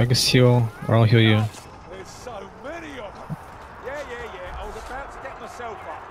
us heal, or I'll heal you. There's so many of them. Yeah. I was about to get myself up.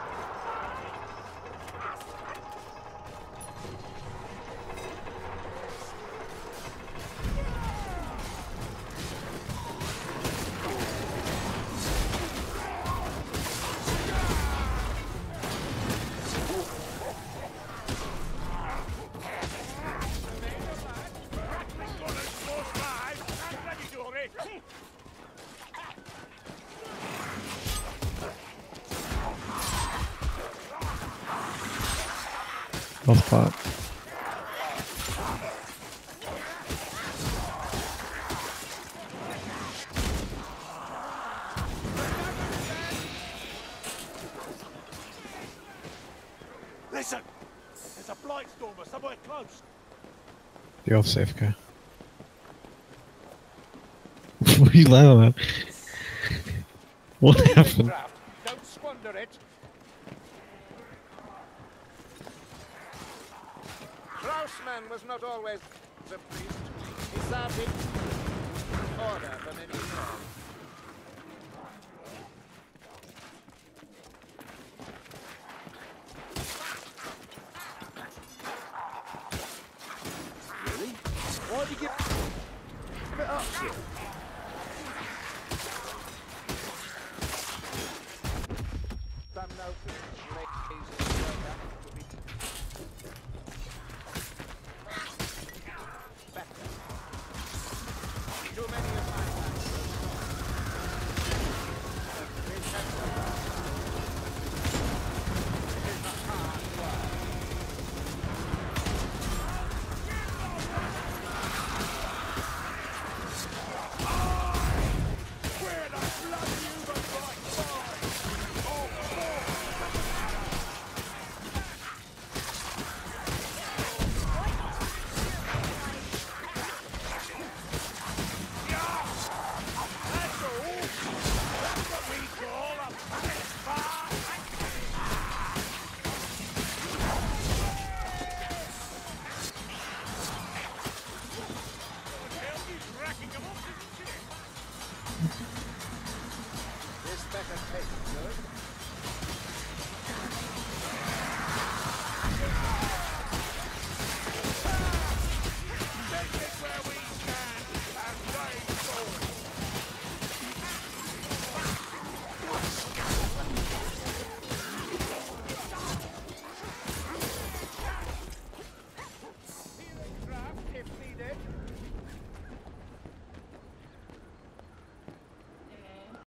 Health pot. Listen! There's a blight stormer somewhere close. You're off safe, okay. What are you laughing at? What happened? Don't squander it. Klausman was not always a priest. He served in order for many years.